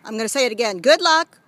I'm going to say it again. Good luck.